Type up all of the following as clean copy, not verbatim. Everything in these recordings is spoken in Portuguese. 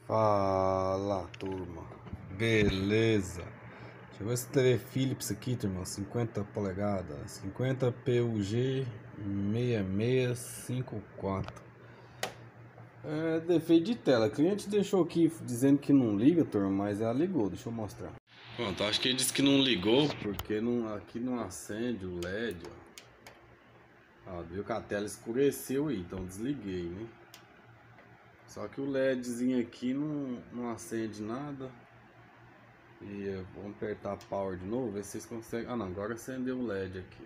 Fala, turma. Beleza? Chegou esse TV Philips aqui, turma, 50 polegadas, 50 PUG 6654. É defeito de tela. O cliente deixou aqui dizendo que não liga, turma, mas ela ligou. Deixa eu mostrar. Pronto, acho que ele disse que não ligou porque aqui não acende o LED, ó. Viu que a tela escureceu aí, então desliguei, né? Só que o LEDzinho aqui não acende nada. E vamos apertar power de novo, ver se vocês conseguem. Ah não, agora acendeu o LED aqui.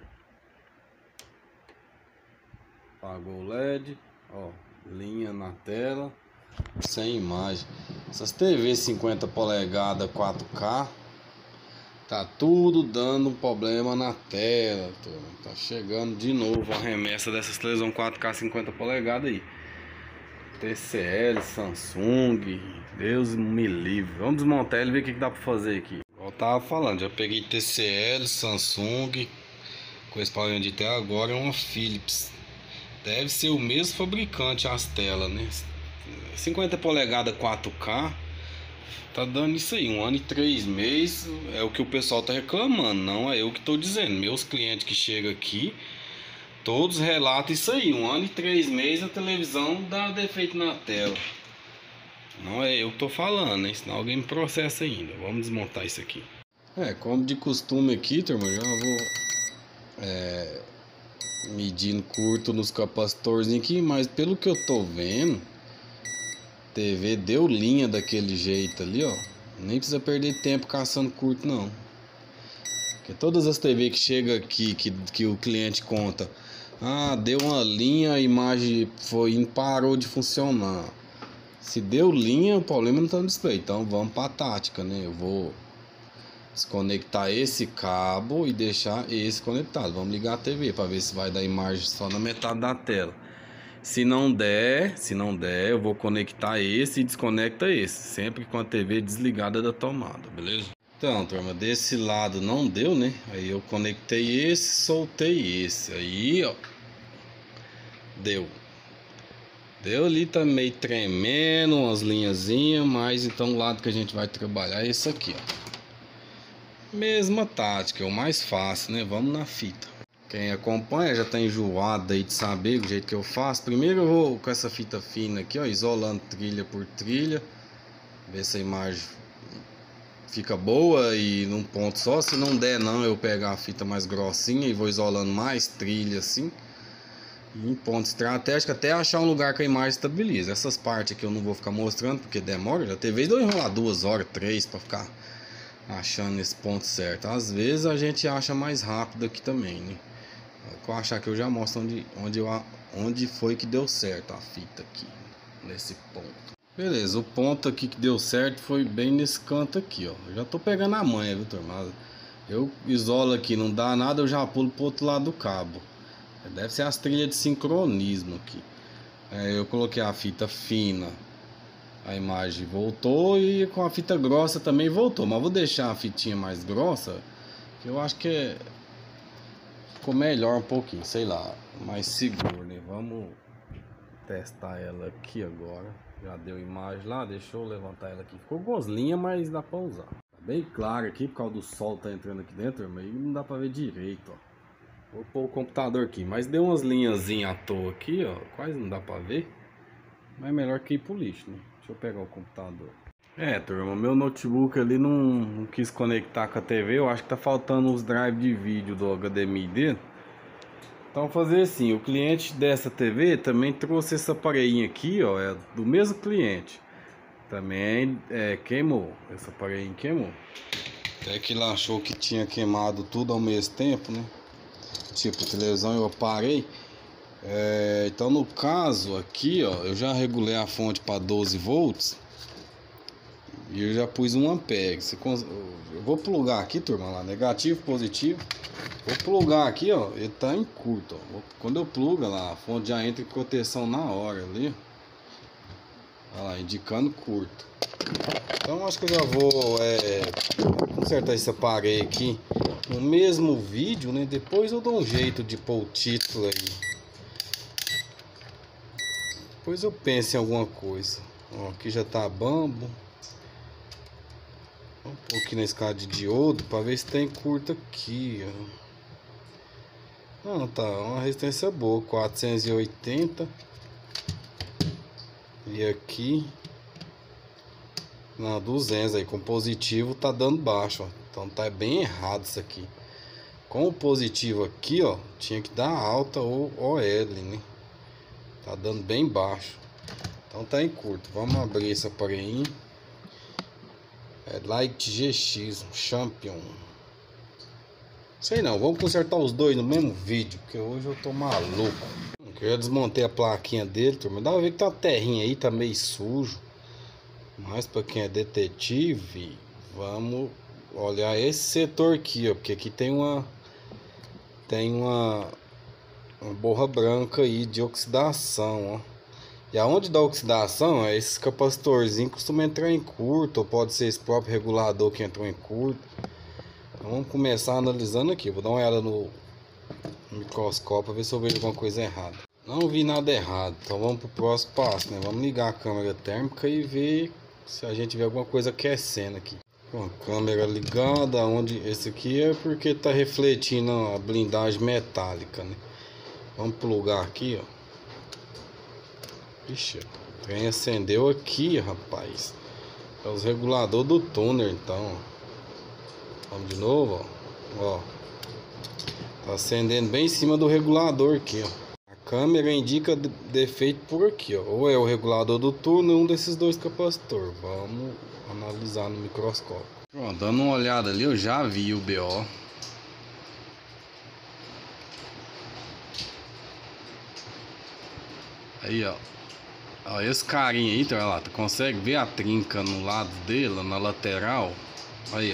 Apagou o LED, ó, linha na tela, sem imagem. Essas TV 50 polegadas 4K, tá tudo dando um problema na tela. Tá chegando de novo a remessa dessas televisão 4K 50 polegadas aí. TCL, Samsung, Deus me livre. Vamos desmontar ele e ver o que dá pra fazer aqui. Eu tava falando, já peguei TCL, Samsung, com esse problema de tela. Agora é uma Philips. Deve ser o mesmo fabricante as telas, né? 50 polegadas 4K. Tá dando isso aí, 1 ano e 3 meses. É o que o pessoal tá reclamando, não é eu que tô dizendo. Meus clientes que chegam aqui, todos relatam isso aí, 1 ano e 3 meses a televisão dá defeito na tela. Não é eu que tô falando, hein? Senão alguém me processa ainda. Vamos desmontar isso aqui. Como de costume aqui, turma, já vou medindo curto nos capacitorzinhos aqui, mas pelo que eu tô vendo, TV deu linha daquele jeito ali, ó. Nem precisa perder tempo caçando curto, não. Porque todas as TV que chega aqui, que o cliente conta, ah, deu uma linha, a imagem parou de funcionar. Se deu linha, o problema não tá no display. Então vamos pra tática, né? Eu vou desconectar esse cabo e deixar esse conectado. Vamos ligar a TV para ver se vai dar imagem só na metade da tela. Se não der, eu vou conectar esse e desconecta esse, sempre com a TV desligada da tomada, beleza? Então, turma, desse lado não deu, né? Aí eu conectei esse, soltei esse. Aí, ó, deu ali, tá meio tremendo, umas linhazinhas, mas então o lado que a gente vai trabalhar é esse aqui, ó. Mesma tática, é o mais fácil, né? Vamos na fita. Quem acompanha já tá enjoado aí de saber o jeito que eu faço. Primeiro eu vou com essa fita fina aqui, ó, isolando trilha por trilha, ver se a imagem fica boa e num ponto só. Se não der não, eu pego a fita mais grossinha e vou isolando mais trilha assim, em ponto estratégico, até achar um lugar que a imagem estabiliza. Essas partes aqui eu não vou ficar mostrando porque demora. Já teve vez de eu enrolar 2 horas, 3 para ficar achando esse ponto certo. Às vezes a gente acha mais rápido aqui também, né? Eu achar que eu já mostro onde foi que deu certo a fita aqui, nesse ponto. Beleza, o ponto aqui que deu certo foi bem nesse canto aqui, ó. Eu já tô pegando a manha, viu, turma? Eu isolo aqui, não dá nada, eu já pulo pro outro lado do cabo. Deve ser as trilhas de sincronismo aqui. Eu coloquei a fita fina, a imagem voltou, e com a fita grossa também voltou. Mas vou deixar a fitinha mais grossa, que eu acho que ficou melhor um pouquinho, sei lá, mais seguro, né? Vamos testar ela aqui agora. Já deu imagem lá, deixa eu levantar ela aqui. Ficou com as linhas, mas dá pra usar. Tá bem claro aqui, por causa do sol tá entrando aqui dentro, mas não dá pra ver direito, ó. Vou pôr o computador aqui, mas deu umas linhazinhas à toa aqui, ó. Quase não dá pra ver. Mas é melhor que ir pro lixo, né? Deixa eu pegar o computador. Turma, meu notebook ali não quis conectar com a TV. Eu acho que tá faltando os drives de vídeo do HDMI dele. Então fazer assim, o cliente dessa TV também trouxe esse aparelhinho aqui, ó. É do mesmo cliente. Também queimou. Esse aparelhinho queimou. Até que ele achou que tinha queimado tudo ao mesmo tempo, né? Tipo, televisão eu parei. Então no caso aqui, ó, eu já regulei a fonte para 12 volts e eu já pus 1 ampere. Eu vou plugar aqui, turma, lá, negativo, positivo. Vou plugar aqui, ó, ele tá em curto, ó. Quando eu plugo lá, a fonte já entra em proteção na hora ali. Olha lá, indicando curto. Então acho que eu já vou consertar esse aparelho aqui no mesmo vídeo, né? Depois eu dou um jeito de pôr o título aí. Depois eu penso em alguma coisa. Ó, aqui já tá bambo. Vamos pôr aqui na escada de diodo para ver se tem curto aqui, ó. Não, tá uma resistência boa, 480. E aqui na 200 aí, com positivo tá dando baixo, ó. Então tá bem errado isso aqui. Com o positivo aqui, ó, tinha que dar alta ou OL, né? Tá dando bem baixo. Então tá em curto. Vamos abrir esse aparelhinho. É Light GX Champion. Sei não, vamos consertar os dois no mesmo vídeo, porque hoje eu tô maluco. Eu já desmontei a plaquinha dele, turma. Dá pra ver que tá uma terrinha aí, tá meio sujo. Mas pra quem é detetive, vamos olhar esse setor aqui, ó. Porque aqui tem uma borra branca aí de oxidação, ó. E aonde dá oxidação, esses capacitorzinhos costumam entrar em curto, ou pode ser esse próprio regulador que entrou em curto. Então vamos começar analisando aqui. Vou dar uma olhada no microscópio para ver se eu vejo alguma coisa errada. Não vi nada errado, então vamos pro próximo passo, né? Vamos ligar a câmera térmica e ver se a gente vê alguma coisa aquecendo aqui. Bom, câmera ligada, onde esse aqui é porque tá refletindo a blindagem metálica, né? Vamos plugar aqui, ó. Ixi, o trem acendeu aqui, rapaz. É os reguladores do tuner, então. Vamos de novo, ó. Tá acendendo bem em cima do regulador aqui, ó. A câmera indica defeito por aqui, ó. Ou é o regulador do tuner ou um desses dois capacitores. Vamos analisar no microscópio. Pronto, dando uma olhada ali, eu já vi o BO. Aí, ó. Ó, esse carinha aí, tá lá, tu consegue ver a trinca no lado dele, na lateral? Aí, ó.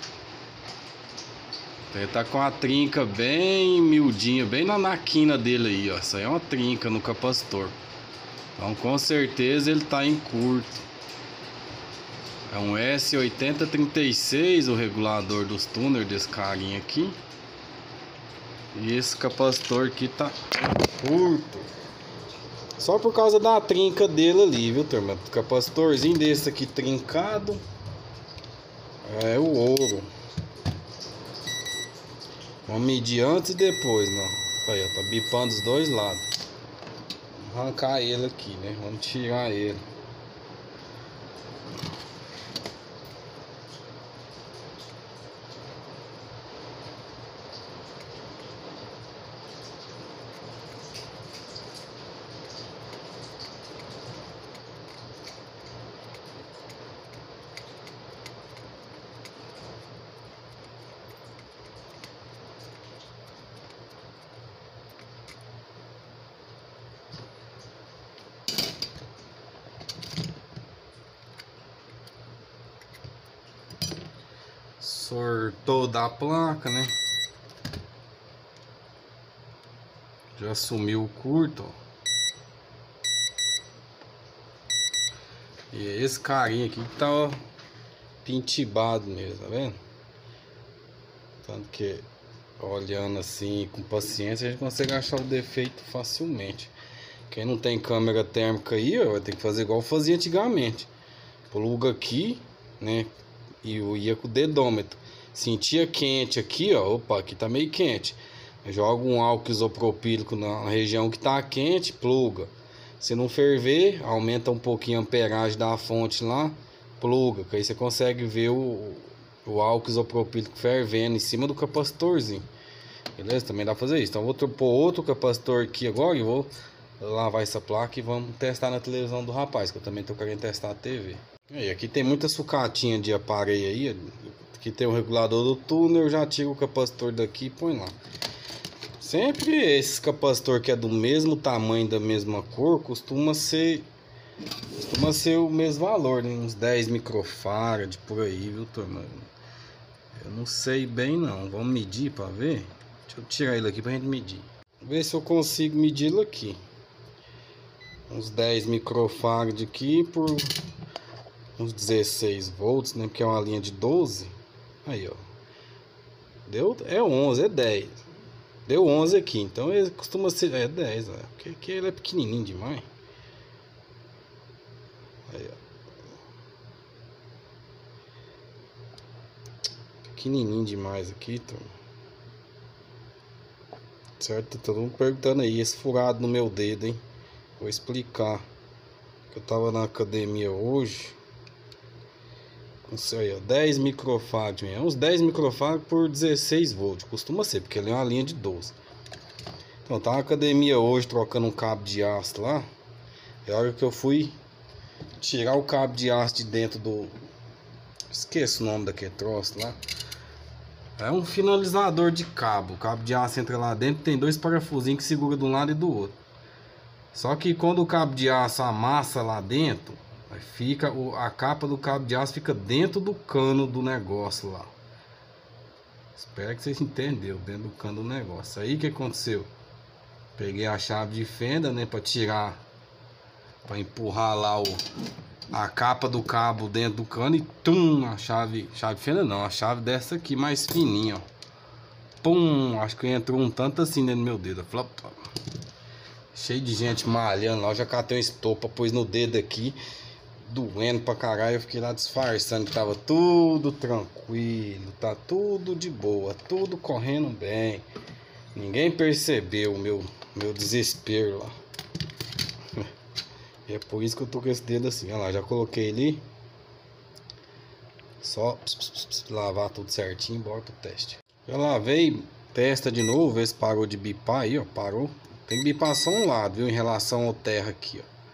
Ele tá com a trinca bem miudinha, bem na quina dele aí, ó. Isso aí é uma trinca no capacitor. Então, com certeza ele tá em curto. É um S8036, o regulador dos tuners desse carinha aqui. E esse capacitor aqui tá curto. Só por causa da trinca dele ali, viu, turma? Capacitorzinho desse aqui trincado. É o ouro. Vamos medir antes e depois, não. Aí, ó, tá bipando os dois lados. Vamos arrancar ele aqui, né? Vamos tirar ele. Sortou da placa, né? Já sumiu o curto, ó. E esse carinha aqui que tá, ó, pintibado mesmo, tá vendo? Tanto que olhando assim com paciência a gente consegue achar o defeito facilmente. Quem não tem câmera térmica aí, ó, vai ter que fazer igual eu fazia antigamente. Pluga aqui, né? E eu ia com o dedômetro. Sentia quente aqui, ó. Opa, aqui tá meio quente. Joga um álcool isopropílico na região que tá quente, pluga. Se não ferver, aumenta um pouquinho a amperagem da fonte lá, pluga. Que aí você consegue ver o álcool isopropílico fervendo em cima do capacitorzinho. Beleza? Também dá pra fazer isso. Então eu vou pôr outro capacitor aqui agora e vou lavar essa placa e vamos testar na televisão do rapaz, que eu também tô querendo testar a TV. E aqui tem muita sucatinha de aparelho aí. Aqui tem o regulador do túnel, eu já tiro o capacitor daqui e põe lá. Sempre esses capacitor que é do mesmo tamanho, da mesma cor, costuma ser o mesmo valor, né? Uns 10 microfarad por aí, viu, turma? Eu não sei bem não. Vamos medir para ver? Deixa eu tirar ele aqui pra gente medir. Ver se eu consigo medi-lo aqui. Uns 10 microfarad aqui por uns 16 volts, né? Porque é uma linha de 12. Aí, ó. Deu, é 11, é 10. Deu 11 aqui, então ele costuma ser 10, né? Porque ele é pequenininho demais. Aí, ó. Pequenininho demais aqui, turma. Certo? Todo mundo perguntando aí, esse furado no meu dedo, hein? Vou explicar. Eu tava na academia hoje. Isso aí, ó, 10 microfarad, é uns 10 microfarad por 16 volts. Costuma ser, porque ele é uma linha de 12. Então, tá na academia hoje trocando um cabo de aço lá. E a hora que eu fui tirar o cabo de aço de dentro do... Esqueço o nome daquele troço lá. É um finalizador de cabo. O cabo de aço entra lá dentro, tem dois parafusinhos que segura de um lado e do outro. Só que quando o cabo de aço amassa lá dentro, fica a capa do cabo de aço fica dentro do cano do negócio lá. Espero que vocês entenderam, dentro do cano do negócio. Aí o que aconteceu? Peguei a chave de fenda, né, para tirar, para empurrar lá a capa do cabo dentro do cano e tum, a chave de fenda não, a chave dessa aqui mais fininha, ó. Pum, acho que entrou um tanto assim dentro do meu dedo. Flop. Cheio de gente malhando lá, eu já catei uma estopa, pôs no dedo aqui, doendo pra caralho. Eu fiquei lá disfarçando que tava tudo tranquilo, tá tudo de boa, tudo correndo bem. Ninguém percebeu o meu desespero lá. E é por isso que eu tô com esse dedo assim, olha lá, já coloquei ali. Só lavar tudo certinho e bora pro teste. Já lavei, testa de novo, vê se parou de bipar aí, ó, parou. Tem que bipar só um lado, viu, em relação ao terra aqui, ó.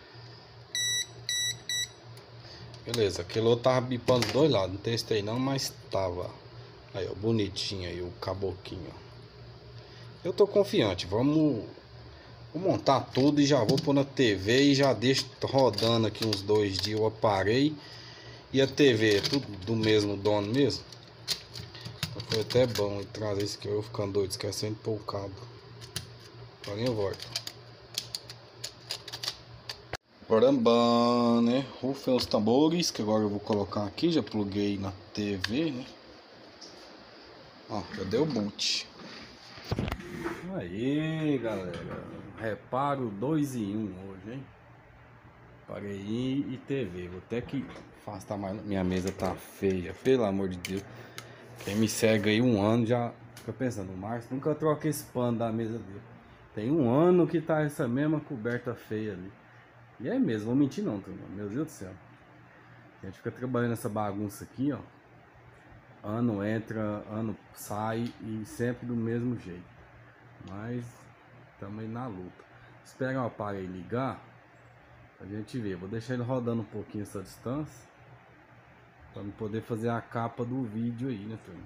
Beleza, aquele outro tava bipando dos dois lados, não testei não, mas tava. Aí, ó, bonitinho aí o caboquinho, ó. Eu tô confiante, vou montar tudo e já vou pôr na TV e já deixo rodando aqui uns 2 dias o aparelho. E a TV é tudo do mesmo dono mesmo. Então foi até bom trazer isso aqui, eu ficando doido, esquecendo de pôr o cabo. Agora eu volto. Agora, né? Rufem os tambores, que agora eu vou colocar aqui, já pluguei na TV, né? Ó, já deu boot. Aí, galera, reparo 2 em 1 hoje, hein? Parei e TV, vou até que afastar mais, minha mesa tá feia, pelo amor de Deus. Quem me segue aí 1 ano já fica pensando, o Márcio nunca troca esse pano da mesa dele. Tem 1 ano que tá essa mesma coberta feia ali. E é mesmo, vou mentir não, turma. Meu Deus do céu. A gente fica trabalhando essa bagunça aqui, ó. Ano entra, ano sai e sempre do mesmo jeito. Mas estamos aí na luta. Espera o aparelho ligar pra gente ver. Vou deixar ele rodando um pouquinho essa distância pra não poder fazer a capa do vídeo aí, né, turma?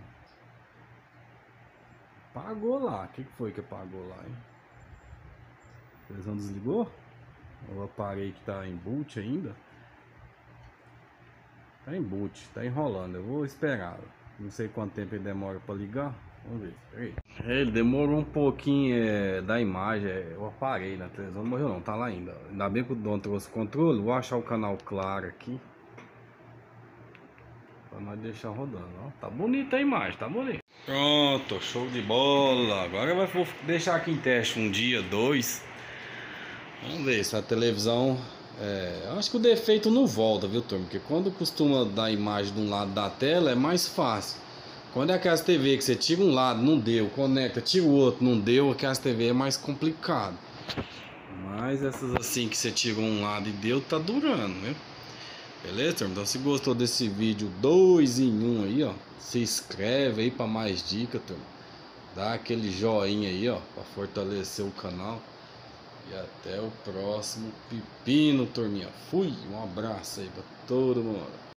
Apagou lá. O que foi que apagou lá, hein? A televisão desligou? O aparelho que tá em boot ainda. Tá em boot, tá enrolando. Eu vou esperar. Não sei quanto tempo ele demora para ligar. Vamos ver. Peraí. Ele demorou um pouquinho da imagem. O aparelho na televisão não morreu não, tá lá ainda. Ainda bem que o dono trouxe o controle. Vou achar o canal claro aqui para nós deixar rodando. Ó. Tá bonita a imagem, tá bonito. Pronto, show de bola. Agora eu vou deixar aqui em teste 1 dia, 2. Vamos ver se a televisão... eu acho que o defeito não volta, viu, turma? Porque quando costuma dar imagem de um lado da tela é mais fácil. Quando é aquelas TV que você tira um lado, não deu, conecta, tira o outro, não deu, aquelas TV é mais complicado. Mas essas assim que você tira um lado e deu, tá durando, né? Beleza, turma? Então se gostou desse vídeo 2 em 1 aí, ó, se inscreve aí pra mais dicas, turma. Dá aquele joinha aí, ó, pra fortalecer o canal. E até o próximo pepino, turminha. Fui, um abraço aí pra todo mundo.